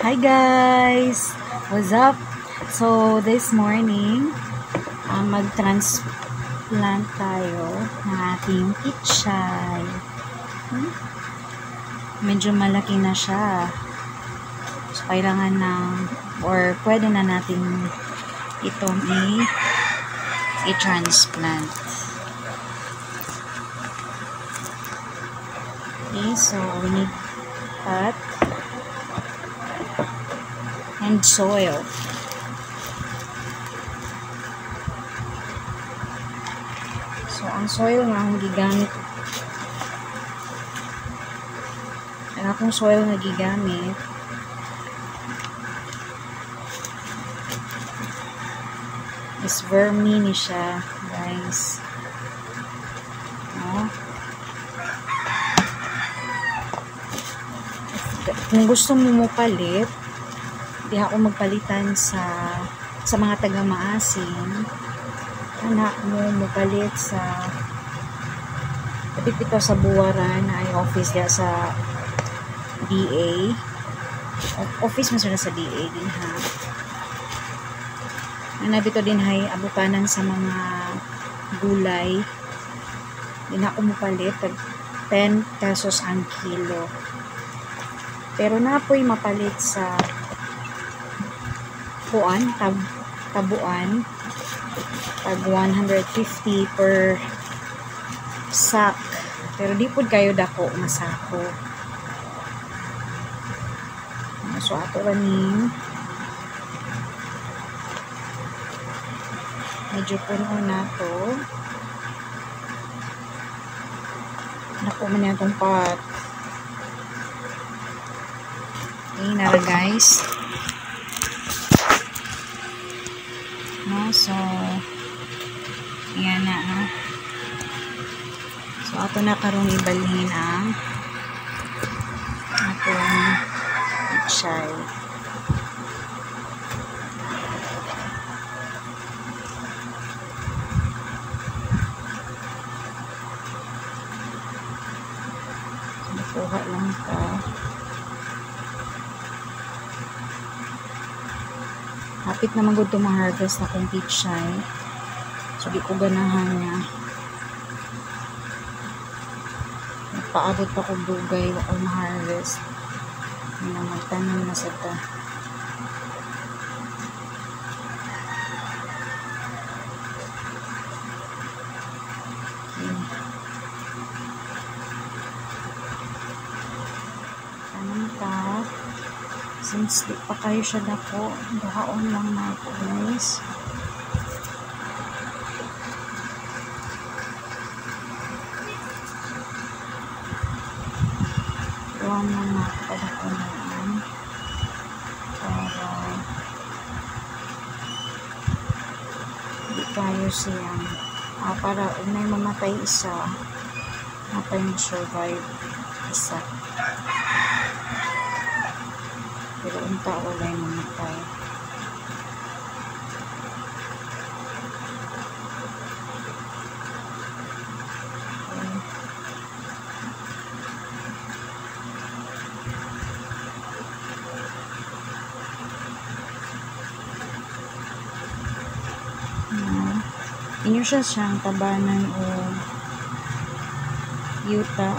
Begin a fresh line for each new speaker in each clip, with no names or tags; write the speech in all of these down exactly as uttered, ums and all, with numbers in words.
Hi guys! What's up? So, this morning, uh, mag-transplant tayo ng ating pichay. Hmm? Medyo malaki na siya. So, kailangan ng, or pwede na natin itong i- i-transplant. Okay, so we need pot and soil. So, ang soil nga ang gigamit. Ang akong soil na gigamit is vermi ni siya, guys. No? Kung gusto mo mo palit, di ako magpalitan sa sa mga taga-maasin. Anak mo mupalit sa tapit ito sa Buwaran na ay office diya sa D A. Office mo sila sa D A din ha. Nabito din hay abutanan sa mga gulay. Din ako mupalit tag ten pesos ang kilo. Pero napoy mapalit sa kuan, tab, tabuan, tag one hundred fifty per sack. Pero di po kayo dako masako. So, ato raning medyo puno na to. Naku man yan itong pot. Okay, nara guys. No, so yan na, no? So, ato na karong ibalhin ang atong pichay. So, nakuha lang ito. Hapit naman gud itong ma-harvest na kong pichay. So, di ko ganahan nga. Nagpaabot pa ko dugay wa ko ma-harvest. Hindi na magtanim na sa ito. Okay. Tanong ka. Since di pa kayo siya dako, duhaon lang na ako, guys. Duhaon lang na ako padako naan. Para di kayo siyang ah, para unay mamatay isa, matay mo survive isa. Pero unta wala yung mamatay. Okay. Uh, inyo siya siyang tabanan o yuta.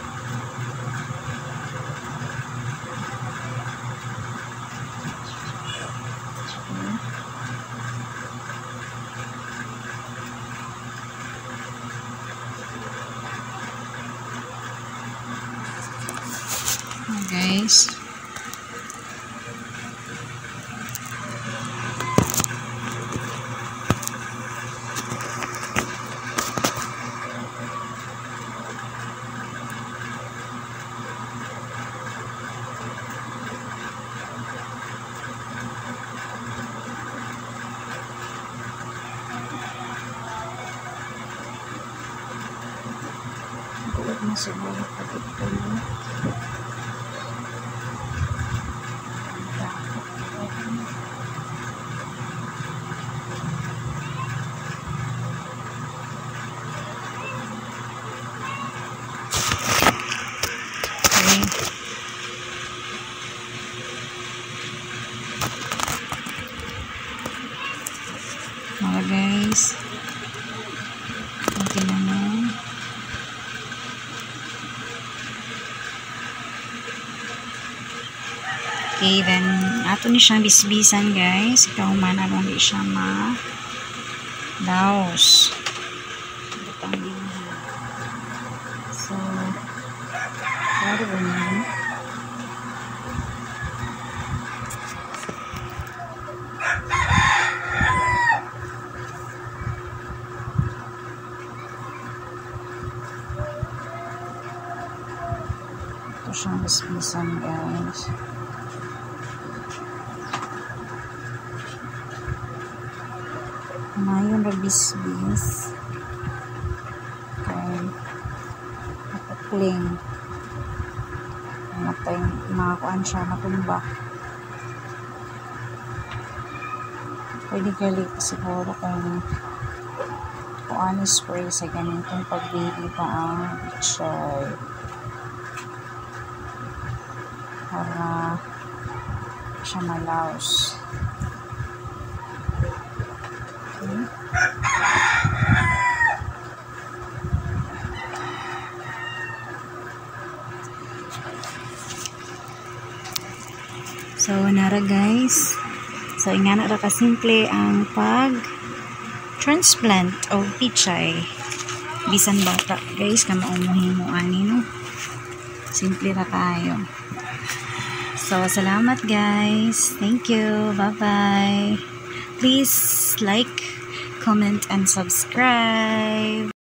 Guys, tulad na siguro kapit ko mo. mga guys. Okay na mo. Okay, then ato ni siyang bisbisan guys. Ikaw man aron di siya ma daos. Butang din. So, claro ba niya? Ito siyang bisbisan guys. Mayon ra bisbis. Okay. Napakling. Matay, makakuan siya, matumba. Pwede galit siguro kung kung ano spray sa ganitong pag-baby pa ang picture. Para siya malaos. Okay. So, nara guys. So, ingana ra kasimple ang pag-transplant o pichay. Bisan bata guys, kama umuhin mo ani no. Simple ra kayo. So, salamat guys. Thank you. Bye-bye. Please like, comment, and subscribe.